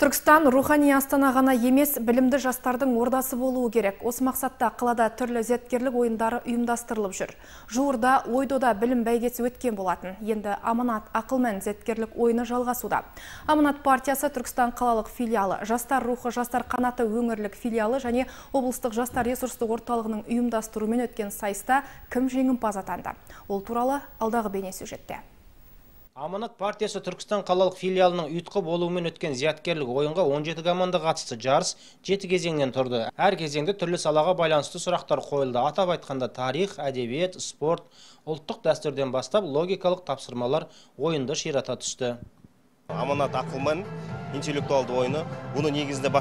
Түркістан рухани астана ғана емес, білімді жастардың ордасы болуы керек. Осы мақсатта қалада түрлі зияткерлік ойындары ұйымдастырылып жүр. Жуырда ойдода білім бәйгесі өткен болатын. Енді Аманат ақылмен зияткерлік ойыны жалғасуда. Аманат партиясы Түркістан қалалық филиалы, Жастар рухы жастар қанаты өңірлік филиалы және облыстық жастар ресурстық орталығының ұйымдастыруымен өткен сайыста кім жеңімпаз атанды? Ол туралы алдағы бейнесюжетте. Аманат партиясы Түркістан қалалық филиалының ұйытқы болуымен өткен зияткерлік ойынға 17 команда қатысты. Жарыс 7 кезеңнен тұрды. Әр кезеңде түрлі салаға байланысты сұрақтар қойылды. Атап айтқанда тарих, әдебиет, спорт, ұлттық дәстүрден бастап логикалық тапсырмалар ойынды ширата түсті. Аманат ақылмен интеллектуалды ойыны, бұны негізінде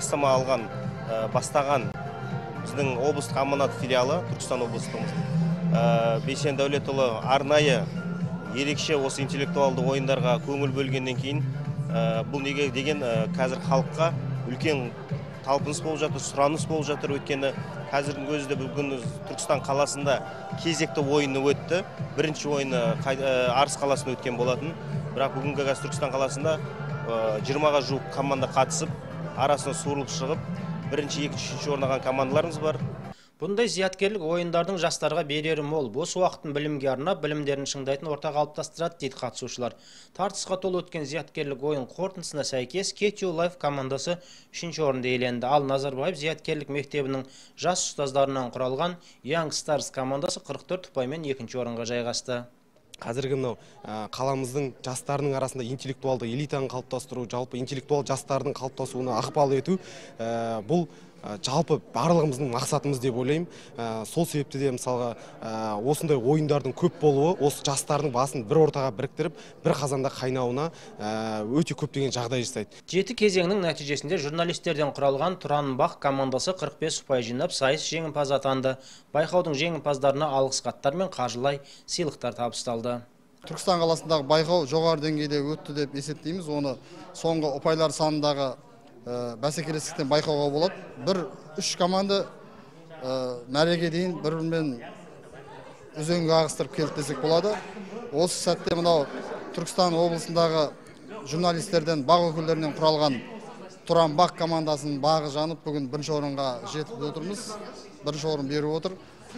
бастаған біздің облыстық Аманат филиалы, Түркістан облыстық Бейсен Дәулетұлы арнайы ерекше осы интеллектуалды ойындарға көңіл бөлгеннен кейін бұл неге деген қазір халыққа үлкен талпыныс болып жатыр, сұраныс болып жатыр. Өйткені қазірдің өзінде бүгін Түркістан қаласында кезекті ойыны өтті. Бірінші ойыны Арыс қаласында өткен болатын. Бірақ бүгінгі Түркістан қаласында 20-ға жуық команда қатысып, арасына суырылып шығып, бірінші, екінші, үшінші орнаған командаларымыз бар. Бұндай зияткерлік ойындардың жастарға берері мол. Бос уақытын білімге арнап, білімдерін шыңдайтын орта қалыптастырады дейді қатысушылар. Тартысқа толы өткен зияткерлік ойын қорытындысына сәйкес Кетью Лайф командасы 3-ші орынды иеленді. Ал Назарбаев зияткерлік мектебінің жас ұстаздарынан құралған Young Stars командасы 44 ұпаймен 2-ші орынға жайғасты. Қазіргі қаламыздың жастарының арасында интеллектуалды элитаны қалыптастыру, жалпы интеллектуал жастардың қалыптасуына ықпал ету, бұл жалпы барлығымыздың мақсатымыз деп ойлаймын. Сол себепті де мысалға осындай ойындардың көп болуы, осы жастардың басын бір ортаға біріктіріп, бір қазанда қайнауына өте көптеген жағдай жасайды. 7 кезеңнің нәтижесінде журналистерден құралған Тұранбақ командасы 45 ұпай жинап, сайыс жеңімпаз атанды. Байқаудың жеңімпаздарына алғыс хаттар мен қаржылай сыйлықтар табысталды. Түркістан қаласындағы байқау жоғары деңгейде өтті деп есептейміз. Оны соңғы ұпайлар санындағы бәсекелестіктен байқауға болады. 3 команда мәреге дейін бір-бірімен үзеңгі ағыстырып келді десек болады. Осы сәтте мынау Түркістан облысындағы журналистерден, бақ өкілдерінен құралған Тұранбақ командасының бағы жанып, бүгін 1-ші орынға жетіп отырмыз. 1-ші орын беріп отыр.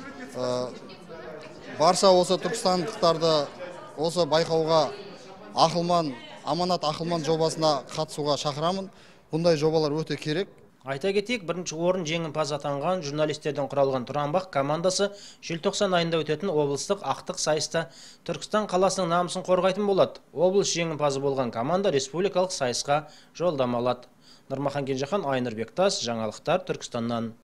Барша осы түркістандықтарды осы байқауға Аманат ақылман жобасына қатысуға шақырамын. Бұндай жобалар өте керек. Айта кетейік, 1-ші орын жеңімпаз атанған журналистерден құралған Тұранбақ командасы желтоқсан айында өтетін облыстық ақтық сайыста Түркістан қаласының намысын қорғайтын болады. Облыс жеңімпазы болған команда республикалық сайысқа жолдама алады. Нұрмахан Кенжехан, Айнұр Бектас, жаңалықтар Түркістаннан.